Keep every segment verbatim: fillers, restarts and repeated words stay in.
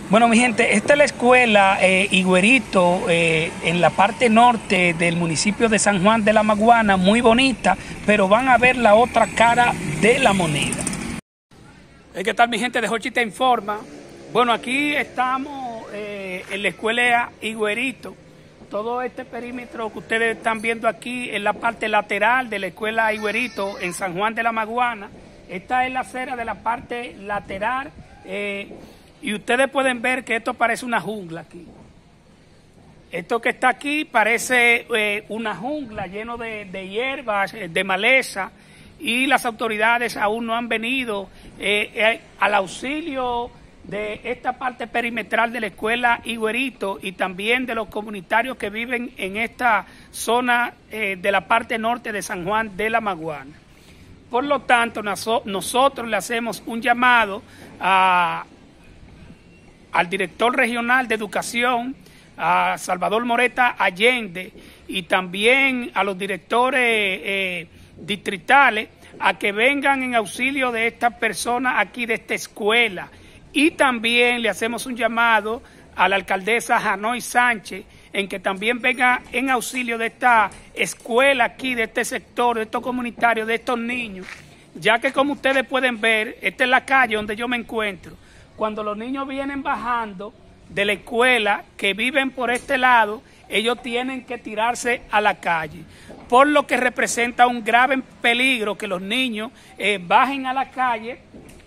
Bueno, mi gente, esta es la escuela eh, Higuerito, eh, en la parte norte del municipio de San Juan de la Maguana, muy bonita, pero van a ver la otra cara de la moneda. ¿Qué tal, mi gente de Jochi Te Informa? Bueno, aquí estamos eh, en la escuela Higuerito. Todo este perímetro que ustedes están viendo aquí es la parte lateral de la escuela Higuerito en San Juan de la Maguana. Esta es la acera de la parte lateral. Eh, Y ustedes pueden ver que esto parece una jungla aquí. Esto que está aquí parece eh, una jungla lleno de, de hierbas, de maleza, y las autoridades aún no han venido eh, eh, al auxilio de esta parte perimetral de la escuela Higuerito y también de los comunitarios que viven en esta zona eh, de la parte norte de San Juan de la Maguana. Por lo tanto, nosotros le hacemos un llamado a... al director regional de educación, a Salvador Moreta Allende, y también a los directores eh, distritales, a que vengan en auxilio de estas personas aquí de esta escuela. Y también le hacemos un llamado a la alcaldesa Janoy Sánchez, en que también venga en auxilio de esta escuela aquí, de este sector, de estos comunitarios, de estos niños, ya que como ustedes pueden ver, esta es la calle donde yo me encuentro. Cuando los niños vienen bajando de la escuela, que viven por este lado, ellos tienen que tirarse a la calle, por lo que representa un grave peligro que los niños eh, bajen a la calle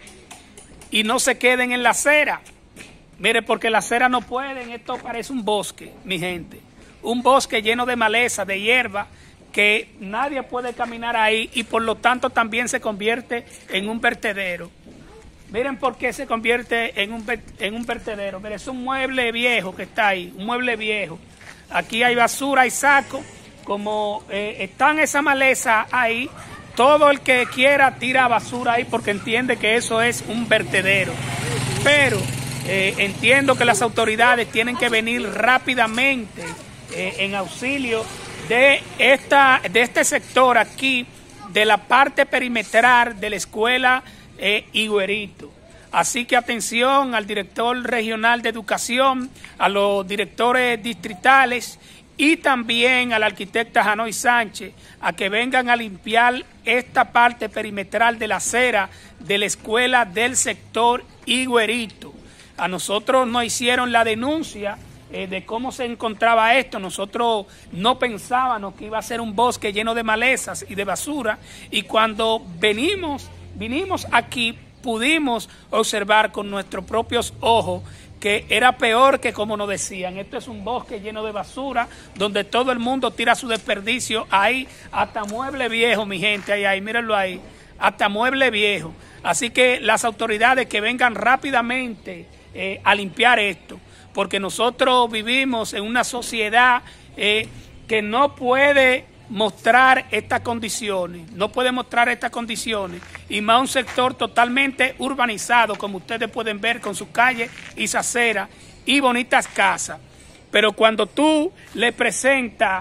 y no se queden en la acera. Mire, porque la acera no pueden, esto parece un bosque, mi gente, un bosque lleno de maleza, de hierba, que nadie puede caminar ahí y por lo tanto también se convierte en un vertedero. Miren por qué se convierte en un, en un vertedero. Miren, es un mueble viejo que está ahí, un mueble viejo. Aquí hay basura, hay saco. Como eh, están esa maleza ahí, todo el que quiera tira basura ahí porque entiende que eso es un vertedero. Pero eh, entiendo que las autoridades tienen que venir rápidamente eh, en auxilio de, esta, de este sector aquí, de la parte perimetral de la escuela Eh, Higuerito. Así que atención al director regional de educación, a los directores distritales y también a la arquitecta Janoy Sánchez, a que vengan a limpiar esta parte perimetral de la acera de la escuela del sector Higuerito. A nosotros nos hicieron la denuncia eh, de cómo se encontraba esto. Nosotros no pensábamos que iba a ser un bosque lleno de malezas y de basura, y cuando venimos Vinimos aquí, pudimos observar con nuestros propios ojos que era peor que como nos decían. Esto es un bosque lleno de basura, donde todo el mundo tira su desperdicio. Ahí hasta mueble viejo, mi gente, ahí, ahí, mírenlo ahí, hasta mueble viejo. Así que las autoridades que vengan rápidamente eh, a limpiar esto, porque nosotros vivimos en una sociedad eh, que no puede mostrar estas condiciones, no puede mostrar estas condiciones, y más un sector totalmente urbanizado, como ustedes pueden ver, con sus calles y sus aceras y bonitas casas. Pero cuando tú le presentas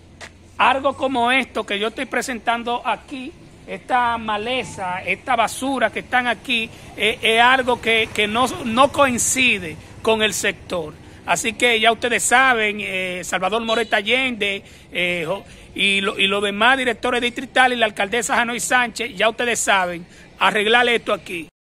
algo como esto que yo estoy presentando aquí, esta maleza, esta basura que están aquí, eh, es algo que, que no, no coincide con el sector. Así que ya ustedes saben, eh, Salvador Moreta Allende eh, y, lo, y los demás directores distritales y la alcaldesa Janoy Sánchez, ya ustedes saben, arreglar esto aquí.